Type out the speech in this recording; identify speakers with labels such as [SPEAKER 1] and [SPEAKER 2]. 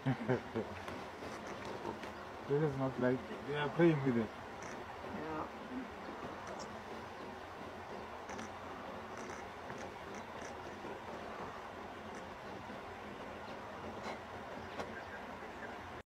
[SPEAKER 1] This is not like they are playing with it.